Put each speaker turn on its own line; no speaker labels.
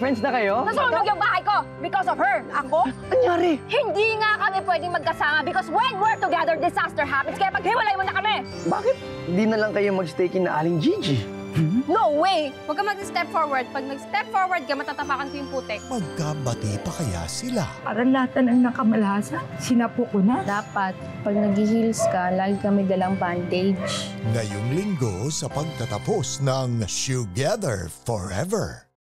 Friends na kayo?
Nasunog yung bahay ko because of her. Ako?
Anyari?
Hindi nga kami pwedeng magkasama because when we're together, disaster happens. Kaya maghiwalay mo na kami.
Bakit? Hindi na lang kayo mag-stay kina Aling Gigi.
No way! Huwag ka mag-step forward. Pag nag-step forward ka, matatapakan ko yung putek.
Magkabati pa kaya sila?
Parang lahat ng nakamalasa, sinapo ko na.
Dapat, pag nag-heels ka, lagi kami dalang bandage.
Ngayong linggo sa pagtatapos ng Together Forever.